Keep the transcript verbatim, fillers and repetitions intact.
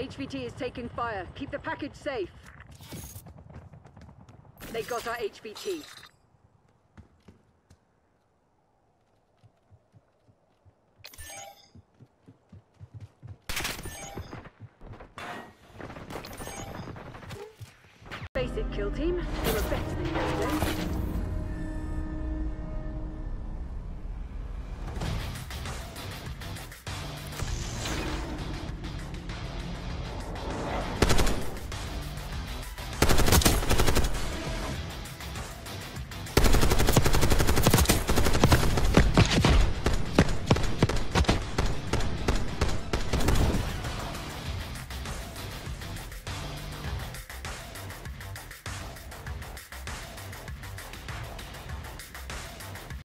H V T is taking fire. Keep the package safe. They got our H V T. Face it, kill team. You were better than yesterday.